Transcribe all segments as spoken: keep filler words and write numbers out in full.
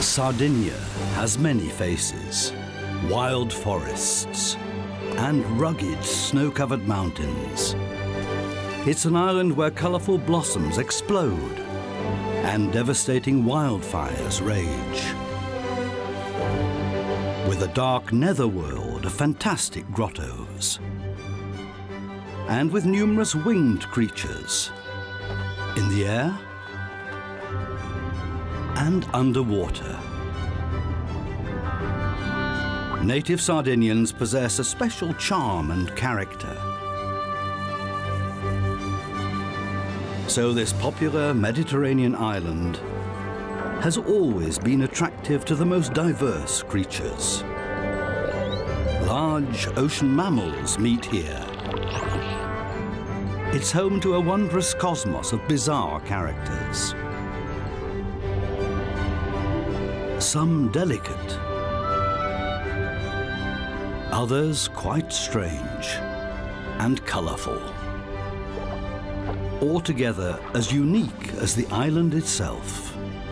Sardinia has many faces, wild forests and rugged snow-covered mountains. It's an island where colourful blossoms explode and devastating wildfires rage. With a dark netherworld of fantastic grottoes. And with numerous winged creatures in the air and underwater. Native Sardinians possess a special charm and character. So this popular Mediterranean island has always been attractive to the most diverse creatures. Large ocean mammals meet here. It's home to a wondrous cosmos of bizarre characters. Some delicate, others quite strange and colourful. Altogether as unique as the island itself.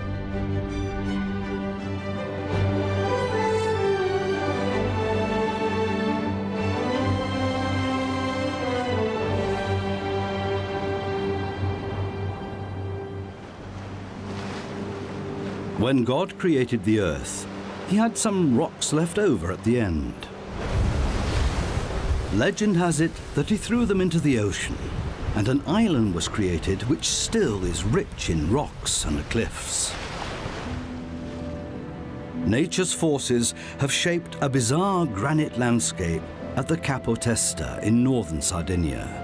When God created the earth, he had some rocks left over at the end. Legend has it that he threw them into the ocean, and an island was created which still is rich in rocks and cliffs. Nature's forces have shaped a bizarre granite landscape at the Capo Testa in northern Sardinia.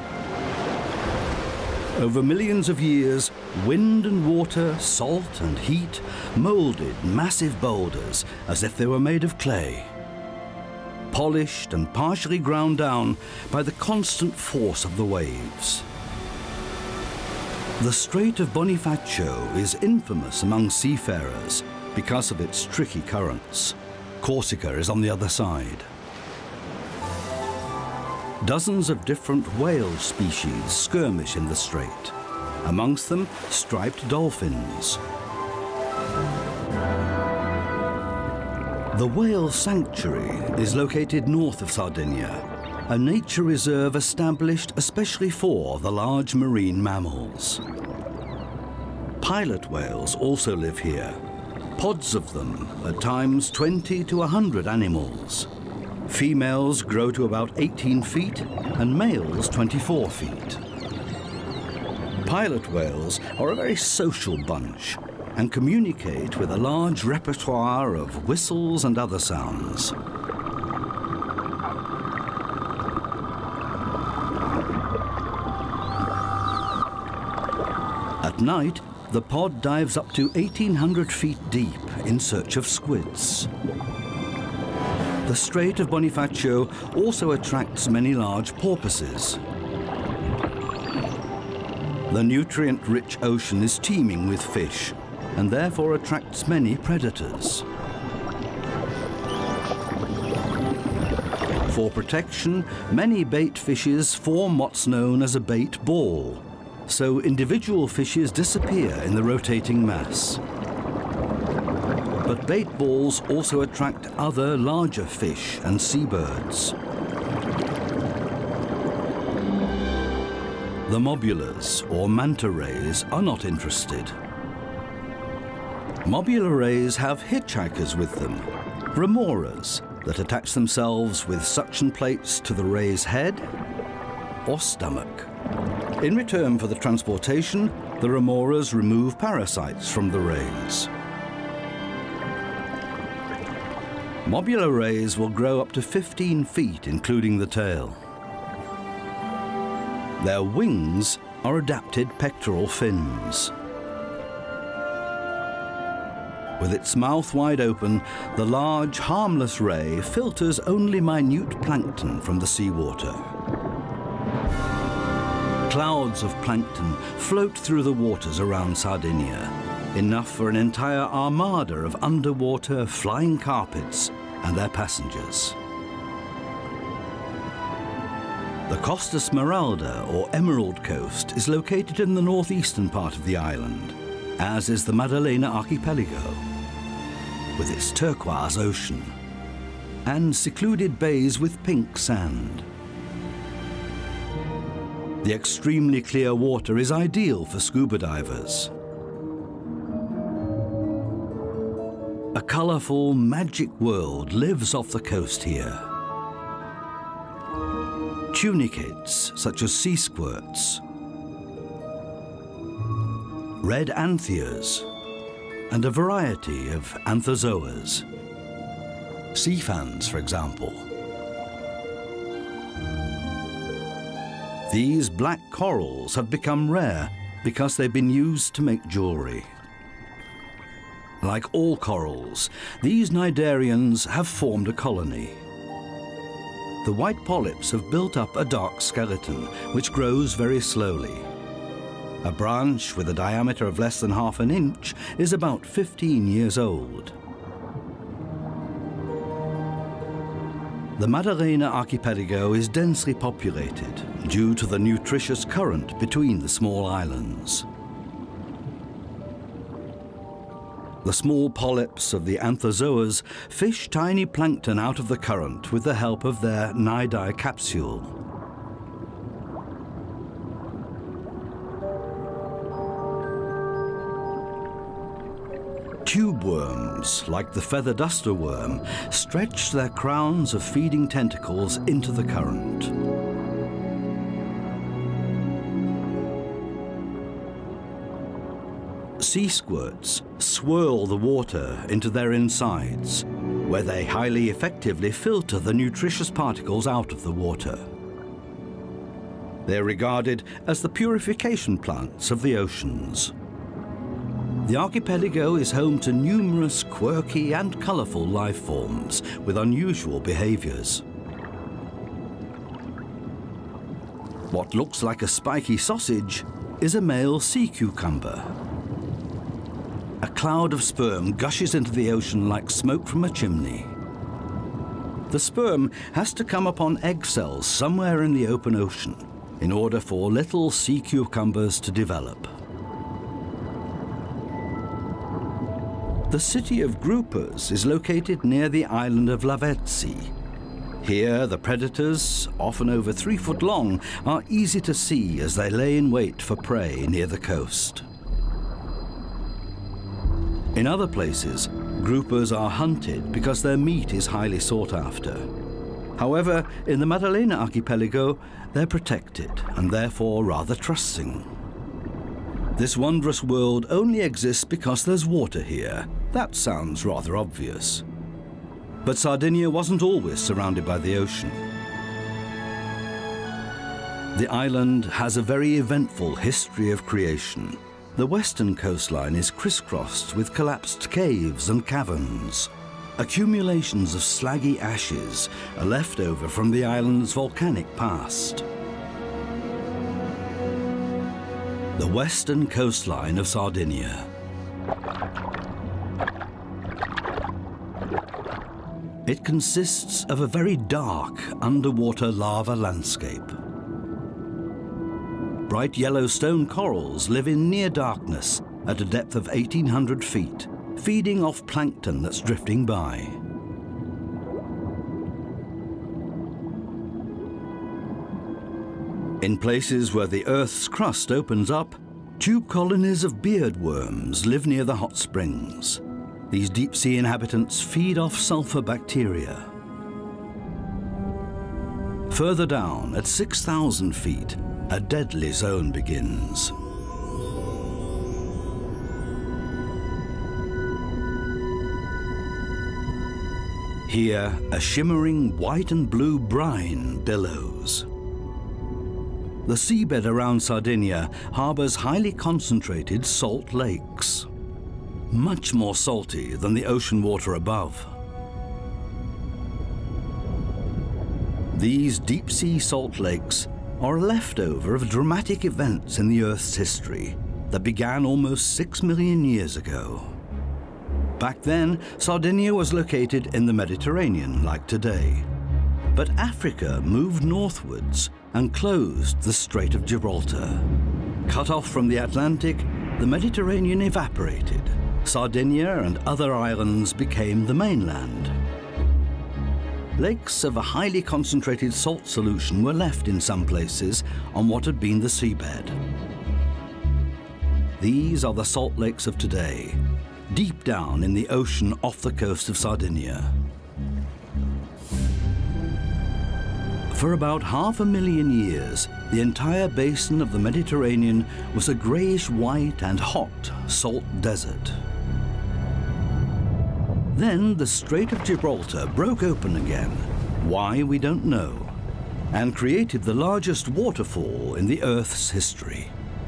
Over millions of years, wind and water, salt and heat moulded massive boulders as if they were made of clay, polished and partially ground down by the constant force of the waves. The Strait of Bonifacio is infamous among seafarers because of its tricky currents. Corsica is on the other side. Dozens of different whale species skirmish in the strait, amongst them striped dolphins. The Whale Sanctuary is located north of Sardinia, a nature reserve established especially for the large marine mammals. Pilot whales also live here, pods of them, at times twenty to one hundred animals. Females grow to about eighteen feet and males twenty-four feet. Pilot whales are a very social bunch and communicate with a large repertoire of whistles and other sounds. At night, the pod dives up to eighteen hundred feet deep in search of squids. The Strait of Bonifacio also attracts many large porpoises. The nutrient-rich ocean is teeming with fish and therefore attracts many predators. For protection, many bait fishes form what's known as a bait ball, so individual fishes disappear in the rotating mass. But bait balls also attract other larger fish and seabirds. The mobulas, or manta rays, are not interested. Mobula rays have hitchhikers with them, remoras, that attach themselves with suction plates to the ray's head or stomach. In return for the transportation, the remoras remove parasites from the rays. Mobula rays will grow up to fifteen feet, including the tail. Their wings are adapted pectoral fins. With its mouth wide open, the large, harmless ray filters only minute plankton from the seawater. Clouds of plankton float through the waters around Sardinia, enough for an entire armada of underwater flying carpets and their passengers. The Costa Smeralda, or Emerald Coast, is located in the northeastern part of the island, as is the Maddalena Archipelago. with its turquoise ocean, and secluded bays with pink sand. The extremely clear water is ideal for scuba divers. A colourful, magic world lives off the coast here. Tunicates, such as sea squirts, red antheas, and a variety of anthozoas. Sea fans, for example. These black corals have become rare because they've been used to make jewellery. Like all corals, these cnidarians have formed a colony. The white polyps have built up a dark skeleton, which grows very slowly. A branch with a diameter of less than half an inch is about fifteen years old. The Maddalena archipelago is densely populated due to the nutritious current between the small islands. The small polyps of the anthozoas fish tiny plankton out of the current with the help of their cnidae capsule. Tube worms, like the feather duster worm, stretch their crowns of feeding tentacles into the current. Sea squirts swirl the water into their insides, where they highly effectively filter the nutritious particles out of the water. They're regarded as the purification plants of the oceans. The archipelago is home to numerous quirky and colourful life forms with unusual behaviours. What looks like a spiky sausage is a male sea cucumber. A cloud of sperm gushes into the ocean like smoke from a chimney. The sperm has to come upon egg cells somewhere in the open ocean in order for little sea cucumbers to develop. The city of Groupers is located near the island of Lavezzi. Here, the predators, often over three foot long, are easy to see as they lay in wait for prey near the coast. In other places, groupers are hunted because their meat is highly sought after. However, in the Maddalena archipelago, they're protected and therefore rather trusting. This wondrous world only exists because there's water here. That sounds rather obvious. But Sardinia wasn't always surrounded by the ocean. The island has a very eventful history of creation. The western coastline is crisscrossed with collapsed caves and caverns. Accumulations of slaggy ashes are left over from the island's volcanic past. The western coastline of Sardinia. It consists of a very dark underwater lava landscape. Bright yellow stone corals live in near darkness at a depth of eighteen hundred feet, feeding off plankton that's drifting by. In places where the Earth's crust opens up, tube colonies of beard worms live near the hot springs. These deep-sea inhabitants feed off sulfur bacteria. Further down, at six thousand feet, a deadly zone begins. Here, a shimmering white and blue brine billows. The seabed around Sardinia harbours highly concentrated salt lakes, much more salty than the ocean water above. These deep-sea salt lakes are a leftover of dramatic events in the Earth's history that began almost six million years ago. Back then, Sardinia was located in the Mediterranean, like today. But Africa moved northwards and closed the Strait of Gibraltar. Cut off from the Atlantic, the Mediterranean evaporated, Sardinia and other islands became the mainland. Lakes of a highly concentrated salt solution were left in some places on what had been the seabed. These are the salt lakes of today, deep down in the ocean off the coast of Sardinia. For about half a million years, the entire basin of the Mediterranean was a greyish-white and hot salt desert. Then the Strait of Gibraltar broke open again, why we don't know, and created the largest waterfall in the Earth's history.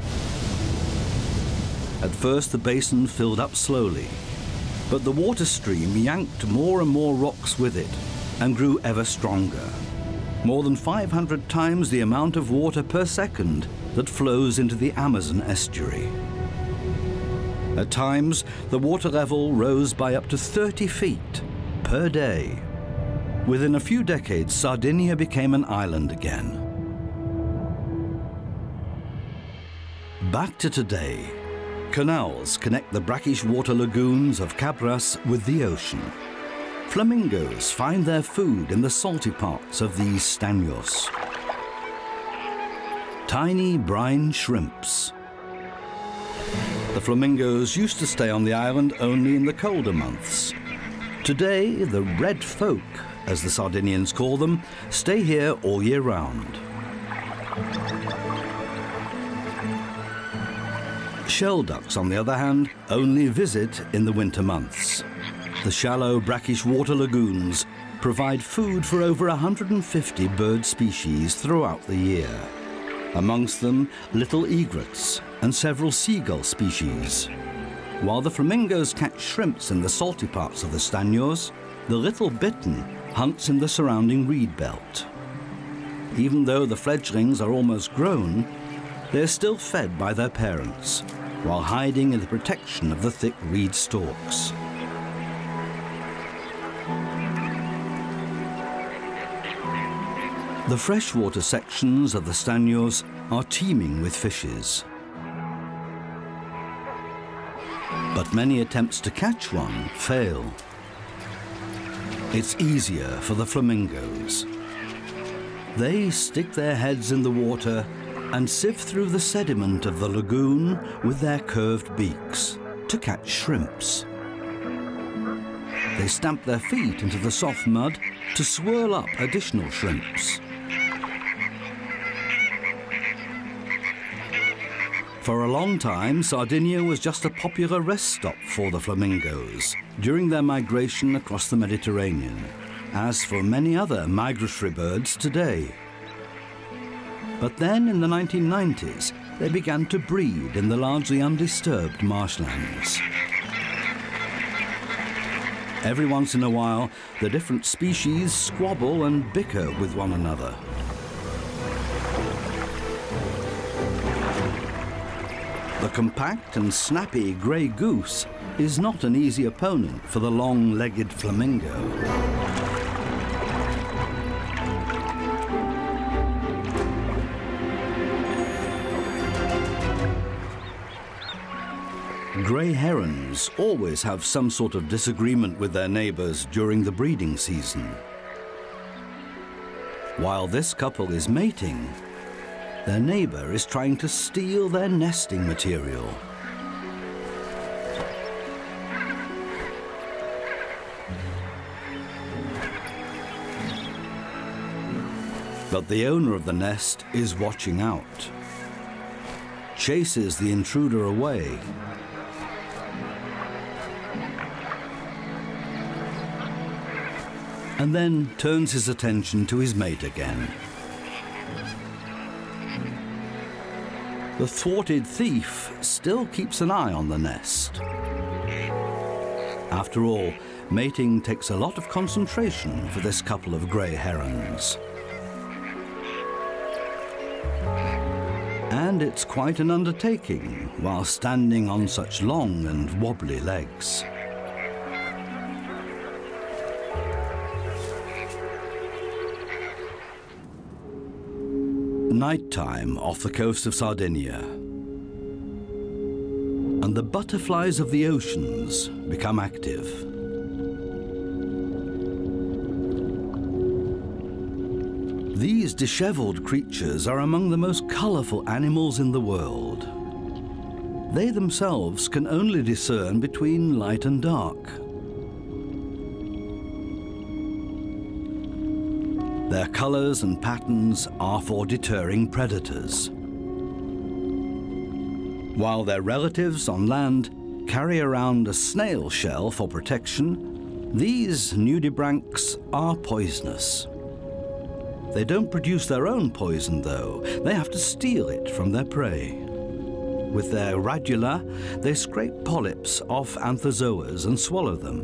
At first the basin filled up slowly, but the water stream yanked more and more rocks with it and grew ever stronger, more than five hundred times the amount of water per second that flows into the Amazon estuary. At times, the water level rose by up to thirty feet per day. Within a few decades, Sardinia became an island again. Back to today, canals connect the brackish water lagoons of Cabras with the ocean. Flamingos find their food in the salty parts of these staños. Tiny brine shrimps. The flamingos used to stay on the island only in the colder months. Today, the red folk, as the Sardinians call them, stay here all year round. Shell ducks, on the other hand, only visit in the winter months. The shallow, brackish water lagoons provide food for over one hundred fifty bird species throughout the year. Amongst them, little egrets and several seagull species. While the flamingos catch shrimps in the salty parts of the staños, the little bittern hunts in the surrounding reed belt. Even though the fledglings are almost grown, they're still fed by their parents, while hiding in the protection of the thick reed stalks. The freshwater sections of the staños are teeming with fishes. But many attempts to catch one fail. It's easier for the flamingos. They stick their heads in the water and sift through the sediment of the lagoon with their curved beaks to catch shrimps. They stamp their feet into the soft mud to swirl up additional shrimps. For a long time, Sardinia was just a popular rest stop for the flamingos during their migration across the Mediterranean, as for many other migratory birds today. But then in the nineteen nineties, they began to breed in the largely undisturbed marshlands. Every once in a while, the different species squabble and bicker with one another. The compact and snappy grey goose is not an easy opponent for the long-legged flamingo. Grey herons always have some sort of disagreement with their neighbours during the breeding season. While this couple is mating, their neighbour is trying to steal their nesting material. But the owner of the nest is watching out, chases the intruder away, and then turns his attention to his mate again. The thwarted thief still keeps an eye on the nest. After all, mating takes a lot of concentration for this couple of grey herons. And it's quite an undertaking while standing on such long and wobbly legs. Nighttime off the coast of Sardinia. and the butterflies of the oceans become active. These disheveled creatures are among the most colorful animals in the world. They themselves can only discern between light and dark. Their colors and patterns are for deterring predators. While their relatives on land carry around a snail shell for protection, these nudibranchs are poisonous. They don't produce their own poison, though. They have to steal it from their prey. With their radula, they scrape polyps off anthozoas and swallow them.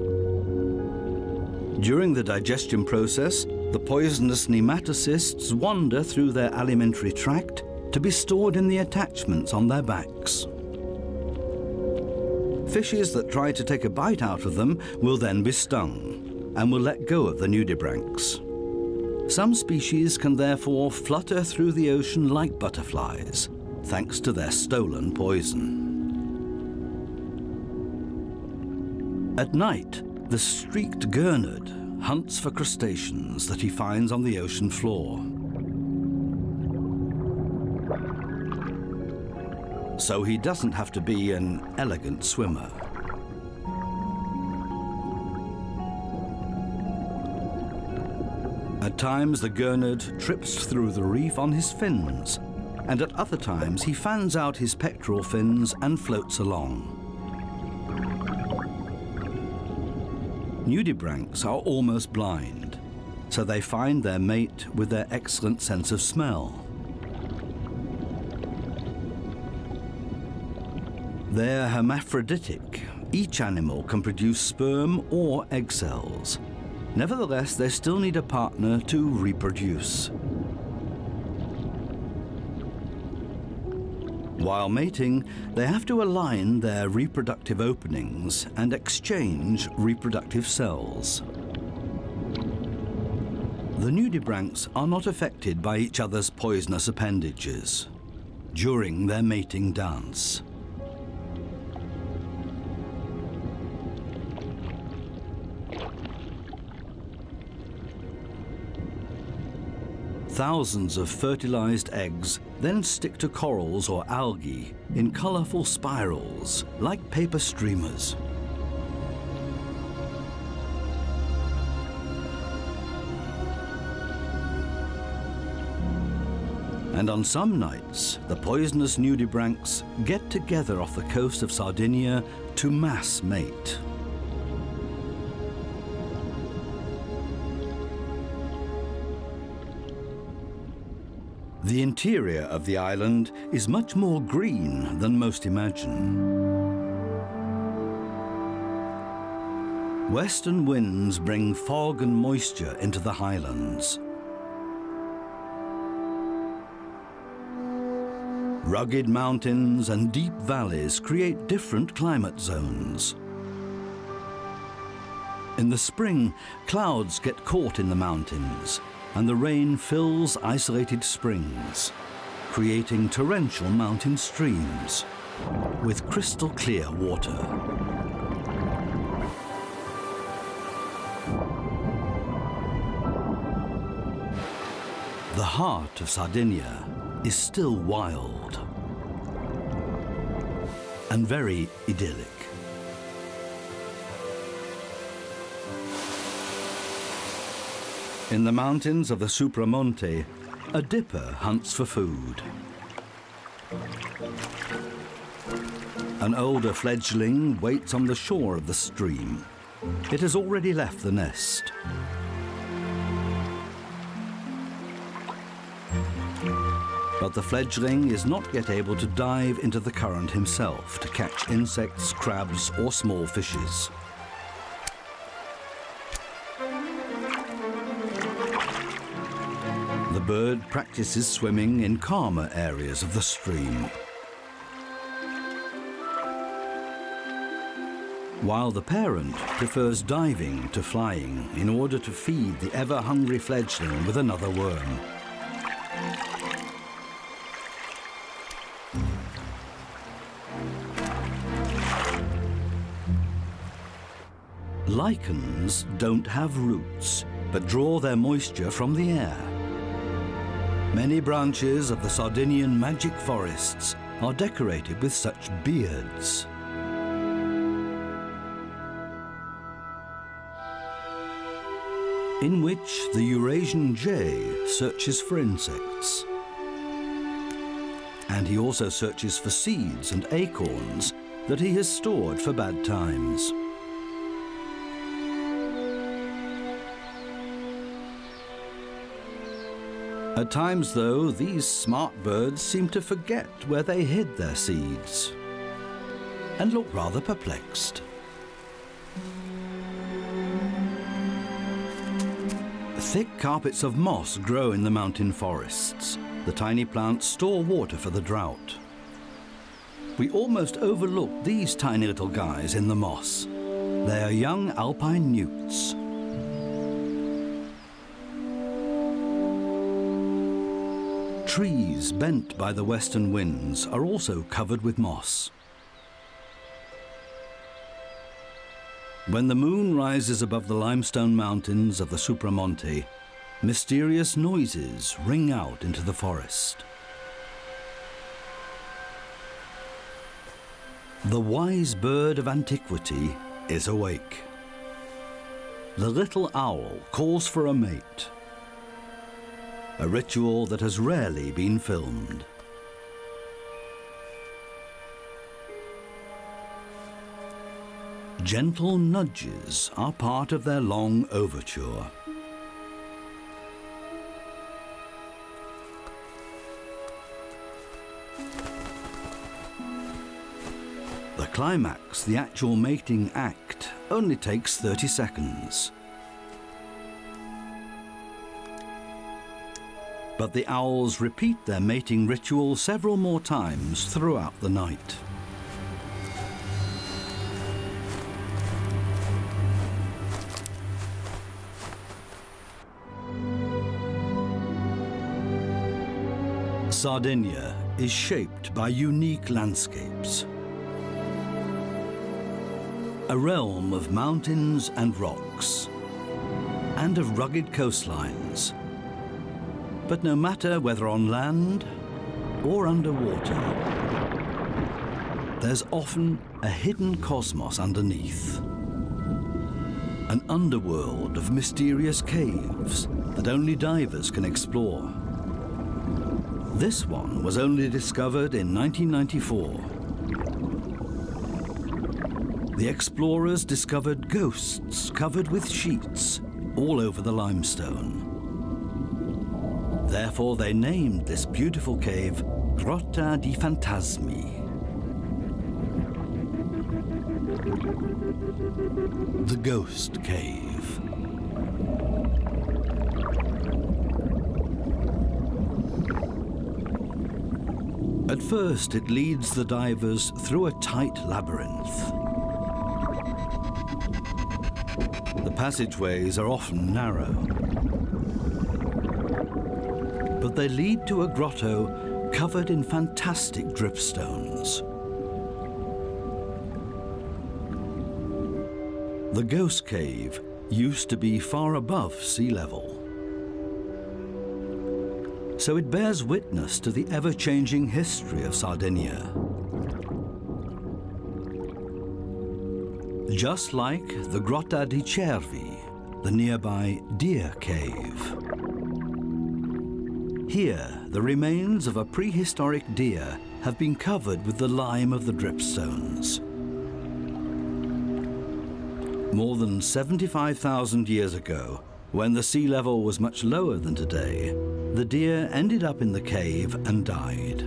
During the digestion process, the poisonous nematocysts wander through their alimentary tract to be stored in the attachments on their backs. Fishes that try to take a bite out of them will then be stung and will let go of the nudibranchs. Some species can therefore flutter through the ocean like butterflies, thanks to their stolen poison. At night, the streaked gurnard hunts for crustaceans that he finds on the ocean floor. So he doesn't have to be an elegant swimmer. At times, the gurnard trips through the reef on his fins, and at other times he fans out his pectoral fins and floats along. Nudibranchs are almost blind, so they find their mate with their excellent sense of smell. They're hermaphroditic. Each animal can produce sperm or egg cells. Nevertheless, they still need a partner to reproduce. While mating, they have to align their reproductive openings and exchange reproductive cells. The nudibranchs are not affected by each other's poisonous appendages during their mating dance. Thousands of fertilized eggs then stick to corals or algae in colorful spirals, like paper streamers. And on some nights, the poisonous nudibranchs get together off the coast of Sardinia to mass mate. The interior of the island is much more green than most imagine. Western winds bring fog and moisture into the highlands. Rugged mountains and deep valleys create different climate zones. In the spring, clouds get caught in the mountains, and the rain fills isolated springs, creating torrential mountain streams with crystal clear water. The heart of Sardinia is still wild and very idyllic. In the mountains of the Supramonte, a dipper hunts for food. An older fledgling waits on the shore of the stream. It has already left the nest. But the fledgling is not yet able to dive into the current himself to catch insects, crabs, or small fishes. The bird practices swimming in calmer areas of the stream. While the parent prefers diving to flying in order to feed the ever-hungry fledgling with another worm. Lichens don't have roots, but draw their moisture from the air. Many branches of the Sardinian magic forests are decorated with such beards. In which the Eurasian jay searches for insects. And he also searches for seeds and acorns that he has stored for bad times. At times, though, these smart birds seem to forget where they hid their seeds and look rather perplexed. Thick carpets of moss grow in the mountain forests. The tiny plants store water for the drought. We almost overlook these tiny little guys in the moss. They are young alpine newts. Trees bent by the western winds are also covered with moss. When the moon rises above the limestone mountains of the Supramonte, mysterious noises ring out into the forest. The wise bird of antiquity is awake. The little owl calls for a mate, a ritual that has rarely been filmed. Gentle nudges are part of their long overture. The climax, the actual mating act, only takes thirty seconds. But the owls repeat their mating ritual several more times throughout the night. Sardinia is shaped by unique landscapes. A realm of mountains and rocks, and of rugged coastlines. But no matter whether on land or underwater, there's often a hidden cosmos underneath. An underworld of mysterious caves that only divers can explore. This one was only discovered in nineteen ninety-four. The explorers discovered ghosts covered with sheets all over the limestone. Therefore, they named this beautiful cave Grotta di Fantasmi. The Ghost Cave. At first, it leads the divers through a tight labyrinth. The passageways are often narrow, but they lead to a grotto covered in fantastic dripstones. The Ghost Cave used to be far above sea level, so it bears witness to the ever-changing history of Sardinia. Just like the Grotta di Cervi, the nearby Deer Cave. Here, the remains of a prehistoric deer have been covered with the lime of the dripstones. More than seventy-five thousand years ago, when the sea level was much lower than today, the deer ended up in the cave and died.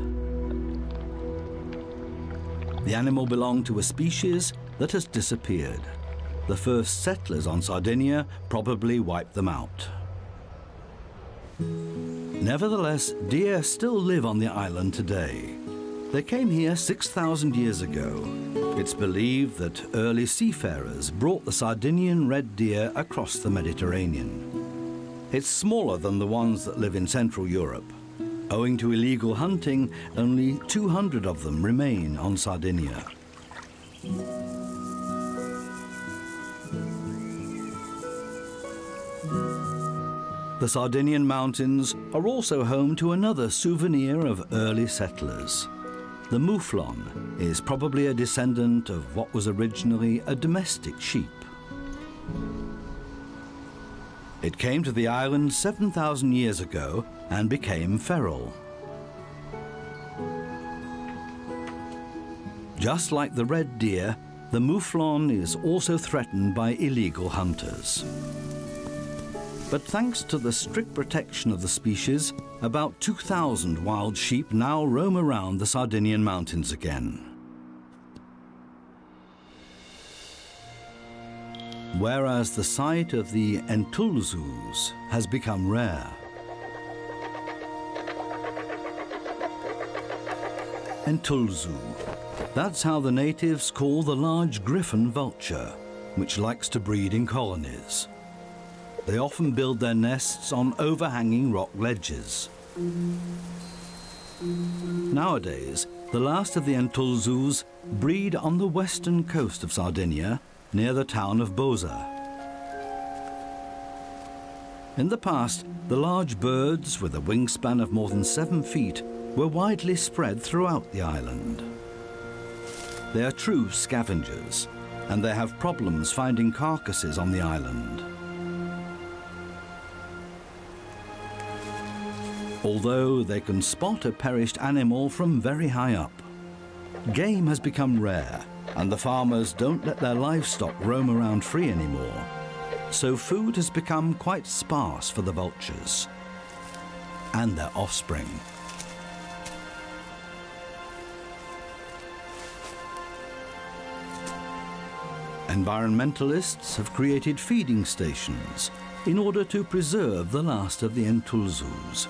The animal belonged to a species that has disappeared. The first settlers on Sardinia probably wiped them out. Nevertheless, deer still live on the island today. They came here six thousand years ago. It's believed that early seafarers brought the Sardinian red deer across the Mediterranean. It's smaller than the ones that live in Central Europe. Owing to illegal hunting, only two hundred of them remain on Sardinia. The Sardinian mountains are also home to another souvenir of early settlers. The mouflon is probably a descendant of what was originally a domestic sheep. It came to the island seven thousand years ago and became feral. Just like the red deer, the mouflon is also threatened by illegal hunters. But thanks to the strict protection of the species, about two thousand wild sheep now roam around the Sardinian mountains again. Whereas the sight of the entulzus has become rare. Entulzu. That's how the natives call the large griffon vulture, which likes to breed in colonies. They often build their nests on overhanging rock ledges. Nowadays, the last of the entulzus breed on the western coast of Sardinia, near the town of Boza. In the past, the large birds with a wingspan of more than seven feet were widely spread throughout the island. They are true scavengers, and they have problems finding carcasses on the island. Although they can spot a perished animal from very high up. Game has become rare, and the farmers don't let their livestock roam around free anymore. So food has become quite sparse for the vultures and their offspring. Environmentalists have created feeding stations in order to preserve the last of the entulzus.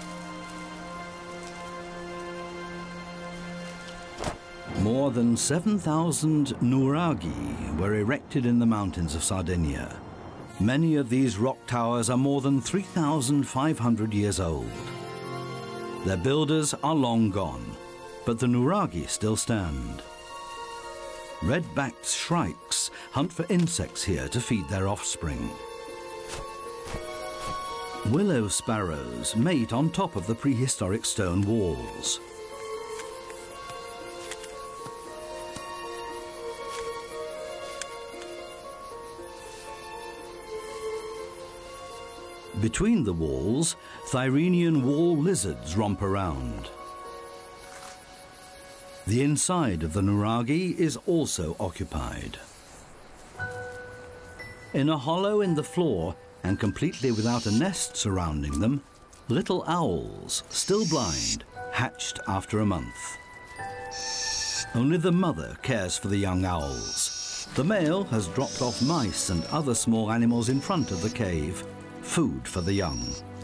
More than seven thousand nuraghi were erected in the mountains of Sardinia. Many of these rock towers are more than three thousand five hundred years old. Their builders are long gone, but the nuraghi still stand. Red-backed shrikes hunt for insects here to feed their offspring. Willow sparrows mate on top of the prehistoric stone walls. Between the walls, Tyrrhenian wall lizards romp around. The inside of the nuraghi is also occupied. In a hollow in the floor, and completely without a nest surrounding them, little owls, still blind, hatched after a month. Only the mother cares for the young owls. The male has dropped off mice and other small animals in front of the cave, food for the young.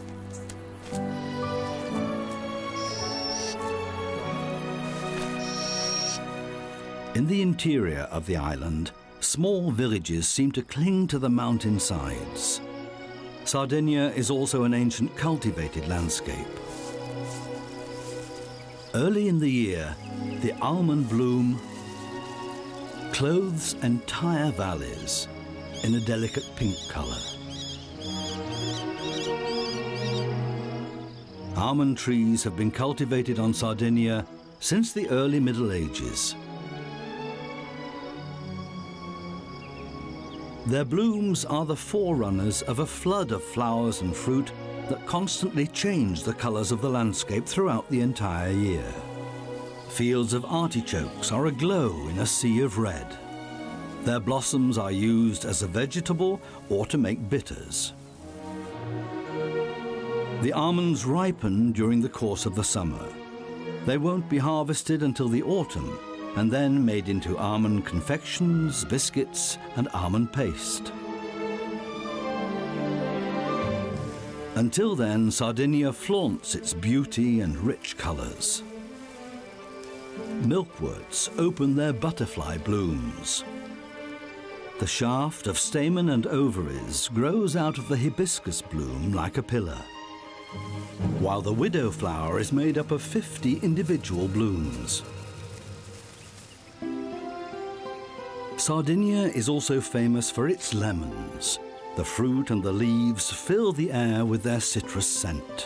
In the interior of the island, small villages seem to cling to the mountain sides. Sardinia is also an ancient cultivated landscape. Early in the year, the almond bloom clothes entire valleys in a delicate pink color. Almond trees have been cultivated on Sardinia since the early Middle Ages. Their blooms are the forerunners of a flood of flowers and fruit that constantly change the colors of the landscape throughout the entire year. Fields of artichokes are aglow in a sea of red. Their blossoms are used as a vegetable or to make bitters. The almonds ripen during the course of the summer. They won't be harvested until the autumn, and then made into almond confections, biscuits, and almond paste. Until then, Sardinia flaunts its beauty and rich colors. Milkworts open their butterfly blooms. The shaft of stamen and ovaries grows out of the hibiscus bloom like a pillar, while the widow flower is made up of fifty individual blooms. Sardinia is also famous for its lemons. The fruit and the leaves fill the air with their citrus scent.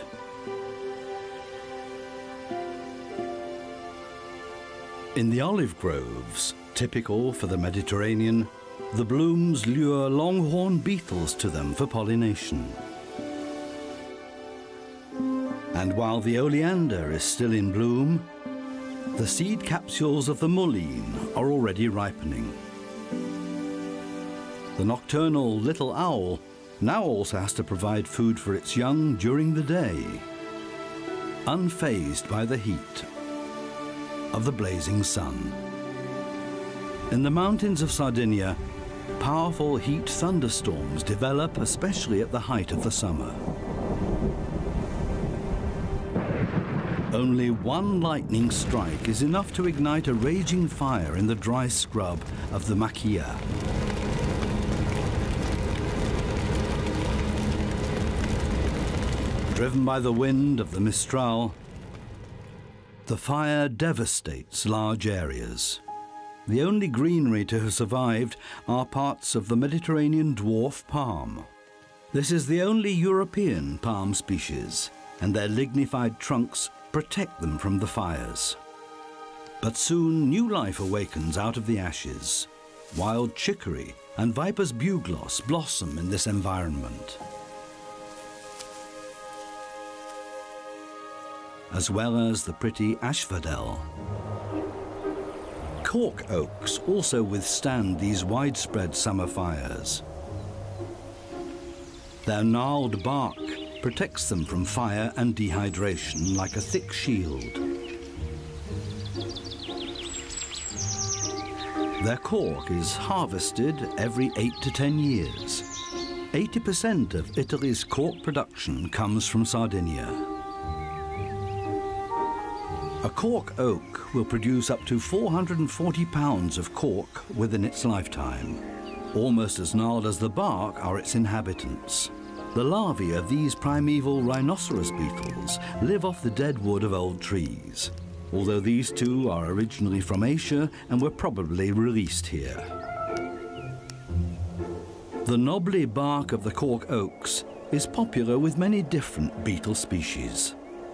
In the olive groves, typical for the Mediterranean, the blooms lure longhorn beetles to them for pollination. And while the oleander is still in bloom, the seed capsules of the mullein are already ripening. The nocturnal little owl now also has to provide food for its young during the day, unfazed by the heat of the blazing sun. In the mountains of Sardinia, powerful heat thunderstorms develop, especially at the height of the summer. Only one lightning strike is enough to ignite a raging fire in the dry scrub of the maquia. Driven by the wind of the Mistral, the fire devastates large areas. The only greenery to have survived are parts of the Mediterranean dwarf palm. This is the only European palm species, and their lignified trunks protect them from the fires. But soon new life awakens out of the ashes. Wild chicory and viper's bugloss blossom in this environment, as well as the pretty asphodel. Cork oaks also withstand these widespread summer fires. Their gnarled bark protects them from fire and dehydration like a thick shield. Their cork is harvested every eight to ten years. eighty percent of Italy's cork production comes from Sardinia. A cork oak will produce up to four hundred forty pounds of cork within its lifetime. Almost as gnarled as the bark are its inhabitants. The larvae of these primeval rhinoceros beetles live off the dead wood of old trees, although these two are originally from Asia and were probably released here. The knobbly bark of the cork oaks is popular with many different beetle species.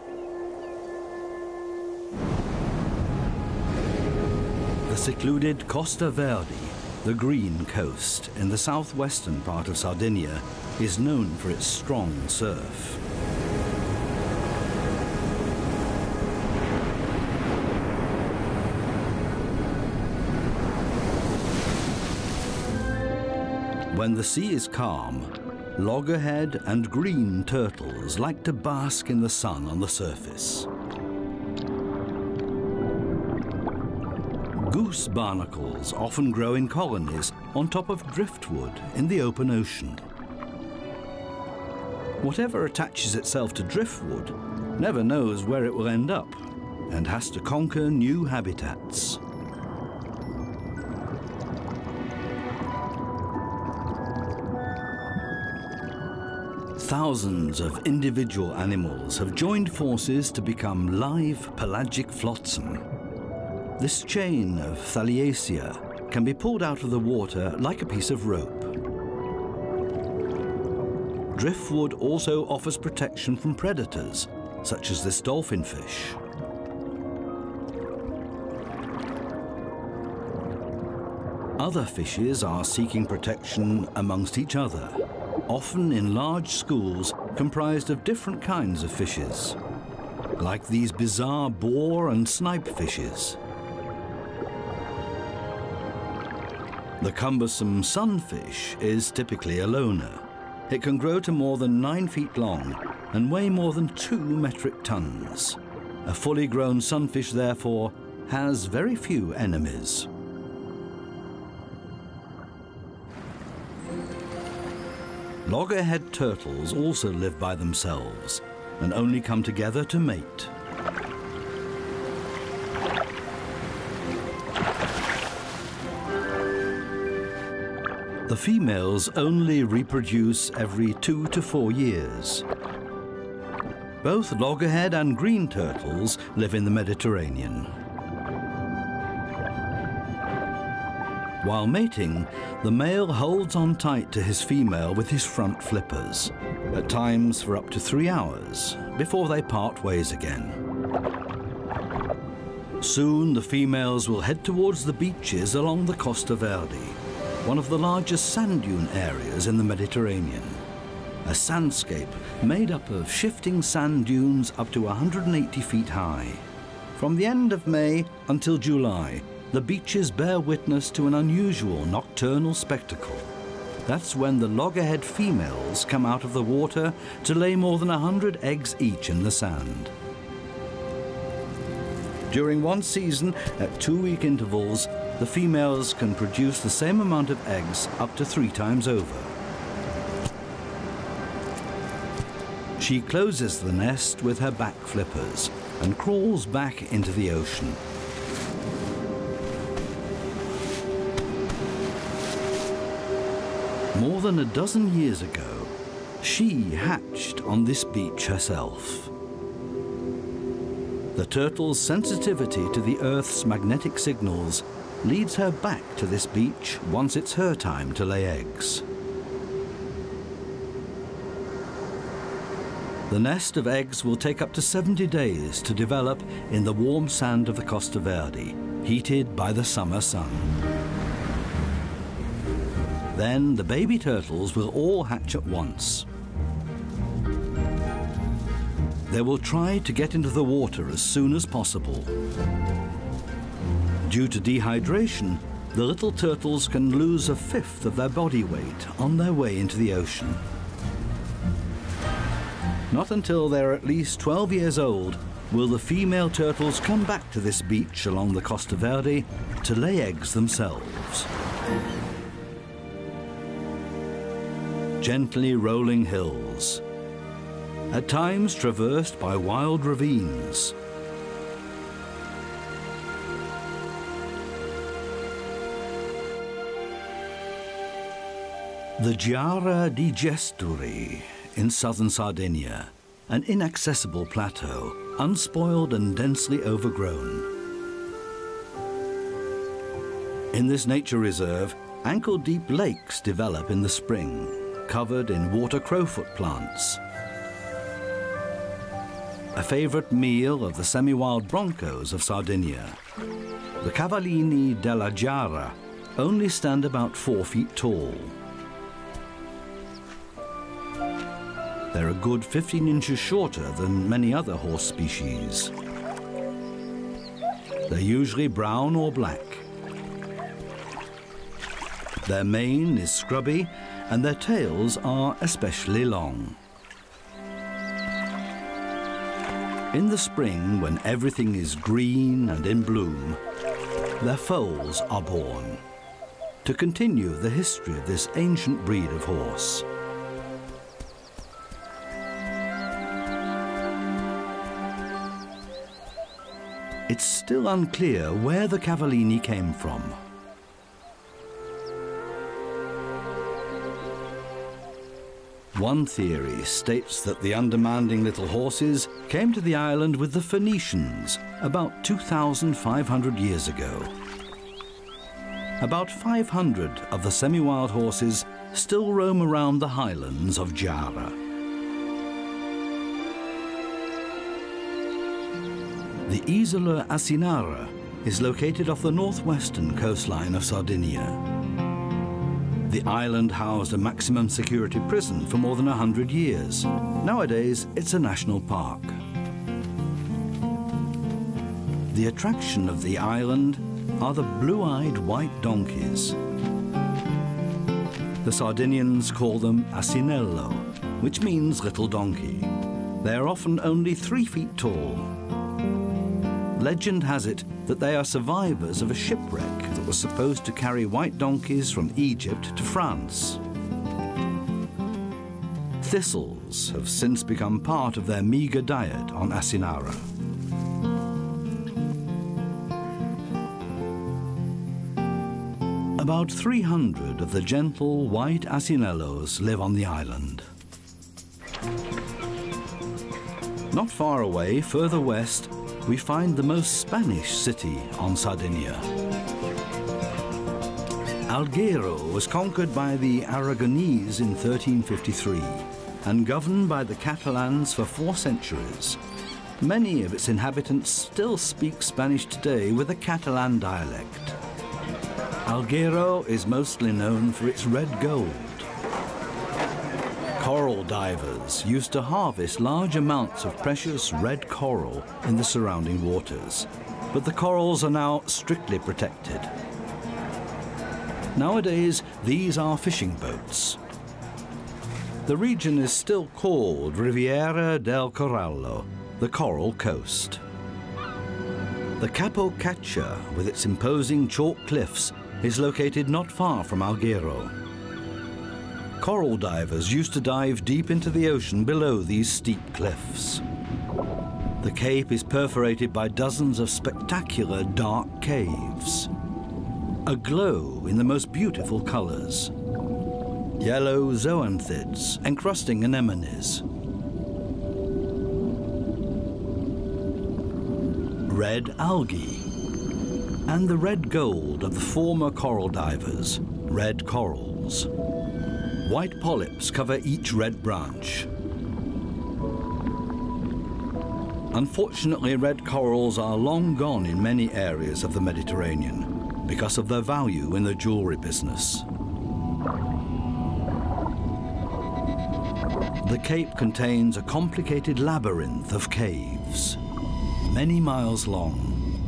The secluded Costa Verde, the green coast in the southwestern part of Sardinia, is known for its strong surf. When the sea is calm, loggerhead and green turtles like to bask in the sun on the surface. Goose barnacles often grow in colonies on top of driftwood in the open ocean. Whatever attaches itself to driftwood never knows where it will end up and has to conquer new habitats. Thousands of individual animals have joined forces to become live pelagic flotsam. This chain of Thaliacea can be pulled out of the water like a piece of rope. Driftwood also offers protection from predators, such as this dolphin fish. Other fishes are seeking protection amongst each other, often in large schools comprised of different kinds of fishes, like these bizarre boar and snipe fishes. The cumbersome sunfish is typically a loner. It can grow to more than nine feet long and weigh more than two metric tons. A fully grown sunfish, therefore, has very few enemies. Loggerhead turtles also live by themselves and only come together to mate. The females only reproduce every two to four years. Both loggerhead and green turtles live in the Mediterranean. While mating, the male holds on tight to his female with his front flippers, at times for up to three hours, before they part ways again. Soon the females will head towards the beaches along the Costa Verde, one of the largest sand dune areas in the Mediterranean. A sandscape made up of shifting sand dunes up to one hundred eighty feet high. From the end of May until July, the beaches bear witness to an unusual nocturnal spectacle. That's when the loggerhead females come out of the water to lay more than one hundred eggs each in the sand. During one season, at two-week intervals, the females can produce the same amount of eggs up to three times over. She closes the nest with her back flippers and crawls back into the ocean. More than a dozen years ago, she hatched on this beach herself. The turtle's sensitivity to the Earth's magnetic signals leads her back to this beach once it's her time to lay eggs. The nest of eggs will take up to seventy days to develop in the warm sand of the Costa Verde, heated by the summer sun. Then the baby turtles will all hatch at once. They will try to get into the water as soon as possible. Due to dehydration, the little turtles can lose a fifth of their body weight on their way into the ocean. Not until they're at least twelve years old will the female turtles come back to this beach along the Costa Verde to lay eggs themselves. Gently rolling hills, at times traversed by wild ravines. The Giara di Gesturi in southern Sardinia, an inaccessible plateau, unspoiled and densely overgrown. In this nature reserve, ankle-deep lakes develop in the spring, covered in water crowfoot plants. A favorite meal of the semi-wild broncos of Sardinia, the cavallini della Giara only stand about four feet tall. They're a good fifteen inches shorter than many other horse species. They're usually brown or black. Their mane is scrubby and their tails are especially long. In the spring, when everything is green and in bloom, their foals are born to continue the history of this ancient breed of horse. It's still unclear where the cavallini came from. One theory states that the undemanding little horses came to the island with the Phoenicians about two thousand five hundred years ago. About five hundred of the semi-wild horses still roam around the highlands of Giara. The Isola Asinara is located off the northwestern coastline of Sardinia. The island housed a maximum security prison for more than a hundred years. Nowadays, it's a national park. The attraction of the island are the blue-eyed white donkeys. The Sardinians call them asinello, which means little donkey. They are often only three feet tall. Legend has it that they are survivors of a shipwreck that was supposed to carry white donkeys from Egypt to France. Thistles have since become part of their meager diet on Asinara. About three hundred of the gentle white asinellos live on the island. Not far away, further west, we find the most Spanish city on Sardinia. Alghero was conquered by the Aragonese in thirteen fifty-three and governed by the Catalans for four centuries. Many of its inhabitants still speak Spanish today with a Catalan dialect. Alghero is mostly known for its red gold. Coral divers used to harvest large amounts of precious red coral in the surrounding waters, but the corals are now strictly protected. Nowadays, these are fishing boats. The region is still called Riviera del Corallo, the Coral Coast. The Capo Testa, with its imposing chalk cliffs, is located not far from Alghero. Coral divers used to dive deep into the ocean below these steep cliffs. The cape is perforated by dozens of spectacular dark caves, aglow in the most beautiful colors. Yellow zoanthids encrusting anemones. Red algae. And the red gold of the former coral divers, red corals. White polyps cover each red branch. Unfortunately, red corals are long gone in many areas of the Mediterranean because of their value in the jewelry business. The Cape contains a complicated labyrinth of caves, many miles long.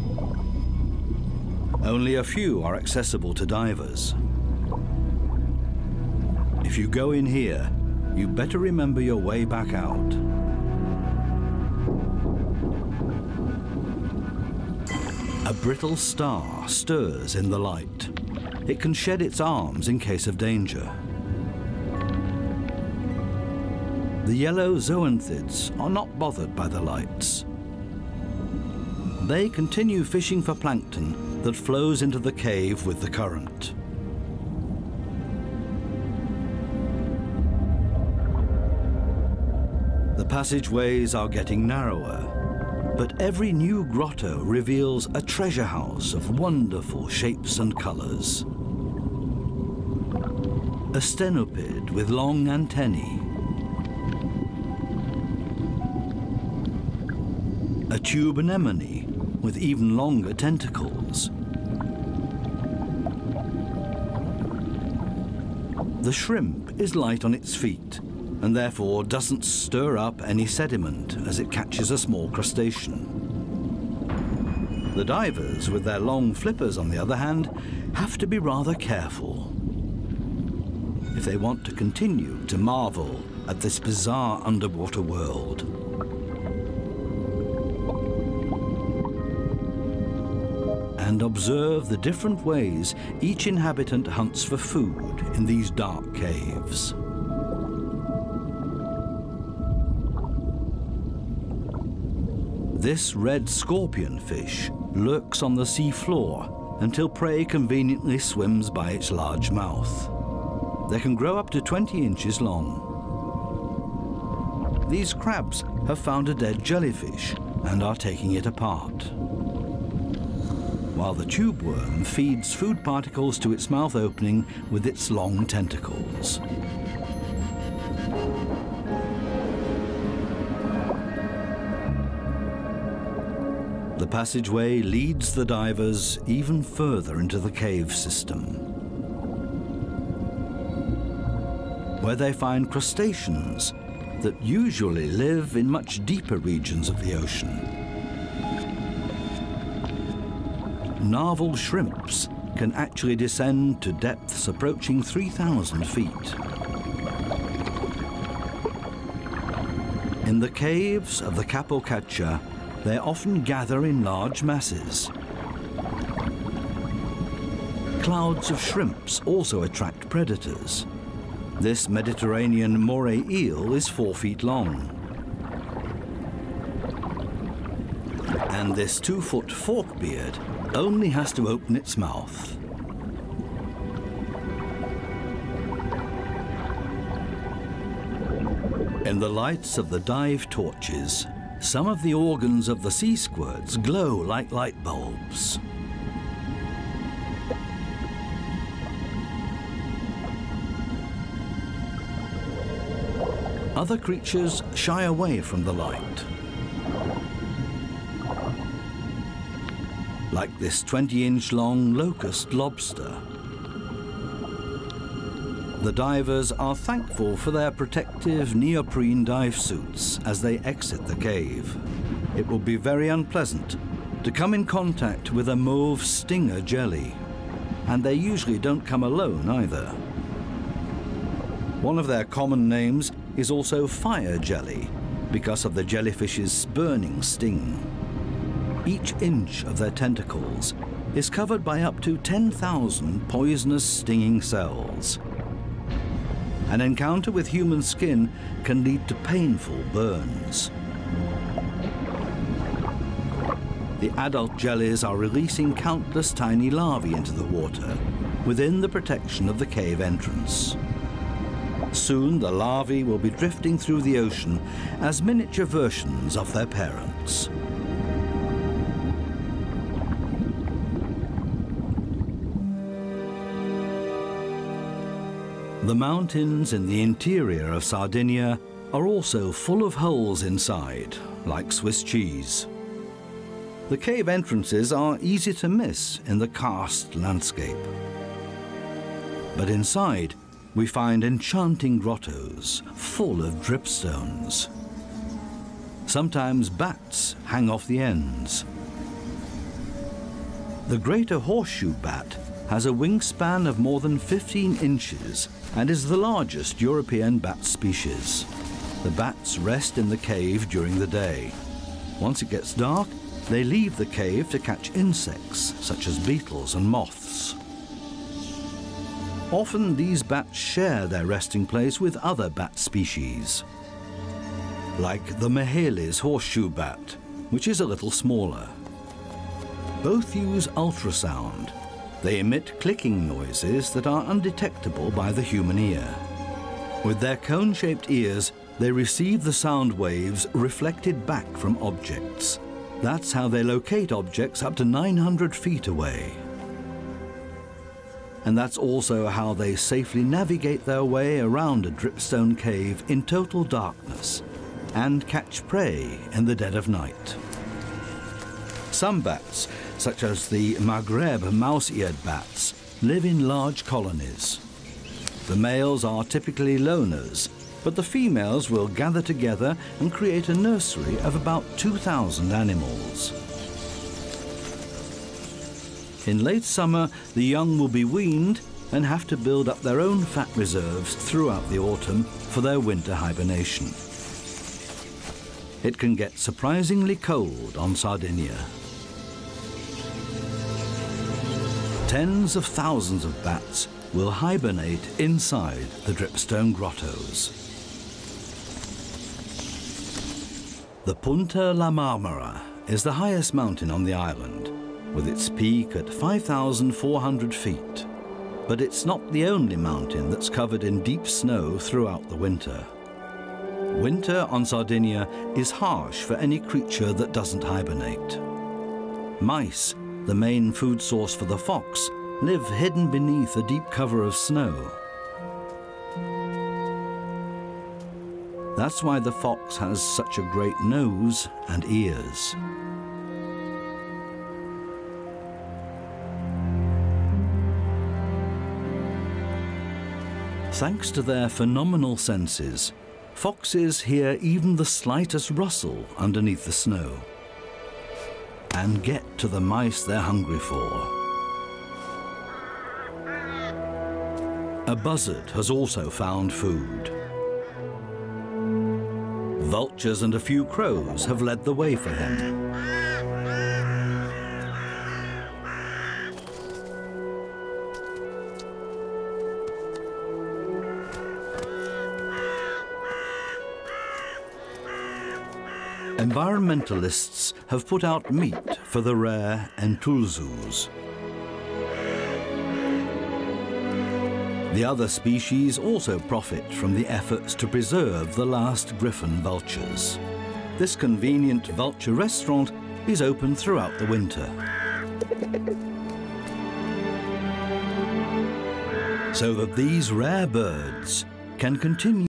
Only a few are accessible to divers. If you go in here, you better remember your way back out. A brittle star stirs in the light. It can shed its arms in case of danger. The yellow zoanthids are not bothered by the lights. They continue fishing for plankton that flows into the cave with the current. The passageways are getting narrower, but every new grotto reveals a treasure house of wonderful shapes and colors. A stenopid with long antennae. A tube anemone with even longer tentacles. The shrimp is light on its feet and therefore doesn't stir up any sediment as it catches a small crustacean. The divers, with their long flippers on the other hand, have to be rather careful if they want to continue to marvel at this bizarre underwater world. And observe the different ways each inhabitant hunts for food in these dark caves. This red scorpion fish lurks on the sea floor until prey conveniently swims by its large mouth. They can grow up to twenty inches long. These crabs have found a dead jellyfish and are taking it apart, while the tube worm feeds food particles to its mouth opening with its long tentacles. The passageway leads the divers even further into the cave system, where they find crustaceans that usually live in much deeper regions of the ocean. Narval shrimps can actually descend to depths approaching three thousand feet. In the caves of the Capo Testa, they often gather in large masses. Clouds of shrimps also attract predators. This Mediterranean moray eel is four feet long. And this two-foot forkbeard only has to open its mouth. In the lights of the dive torches, some of the organs of the sea squirts glow like light bulbs. Other creatures shy away from the light, like this twenty inch long locust lobster. The divers are thankful for their protective neoprene dive suits as they exit the cave. It will be very unpleasant to come in contact with a mauve stinger jelly, and they usually don't come alone either. One of their common names is also fire jelly, because of the jellyfish's burning sting. Each inch of their tentacles is covered by up to ten thousand poisonous stinging cells. An encounter with human skin can lead to painful burns. The adult jellies are releasing countless tiny larvae into the water within the protection of the cave entrance. Soon the larvae will be drifting through the ocean as miniature versions of their parents. The mountains in the interior of Sardinia are also full of holes inside, like Swiss cheese. The cave entrances are easy to miss in the karst landscape. But inside, we find enchanting grottoes full of dripstones. Sometimes bats hang off the ends. The greater horseshoe bat has a wingspan of more than fifteen inches and is the largest European bat species. The bats rest in the cave during the day. Once it gets dark, they leave the cave to catch insects such as beetles and moths. Often these bats share their resting place with other bat species, like the Mihaly's horseshoe bat, which is a little smaller. Both use ultrasound. They emit clicking noises that are undetectable by the human ear. With their cone-shaped ears, they receive the sound waves reflected back from objects. That's how they locate objects up to nine hundred feet away. And that's also how they safely navigate their way around a dripstone cave in total darkness and catch prey in the dead of night. Some bats, such as the Maghreb mouse-eared bats, live in large colonies. The males are typically loners, but the females will gather together and create a nursery of about two thousand animals. In late summer, the young will be weaned and have to build up their own fat reserves throughout the autumn for their winter hibernation. It can get surprisingly cold on Sardinia. Tens of thousands of bats will hibernate inside the dripstone grottoes. The Punta La Marmara is the highest mountain on the island, with its peak at five thousand four hundred feet. But it's not the only mountain that's covered in deep snow throughout the winter. Winter on Sardinia is harsh for any creature that doesn't hibernate. Mice, the main food source for the fox, live hidden beneath a deep cover of snow. That's why the fox has such a great nose and ears. Thanks to their phenomenal senses, foxes hear even the slightest rustle underneath the snow and get to the mice they're hungry for. A buzzard has also found food. Vultures and a few crows have led the way for him. Environmentalists have put out meat for the rare entulzus. The other species also profit from the efforts to preserve the last griffon vultures. This convenient vulture restaurant is open throughout the winter, so that these rare birds can continue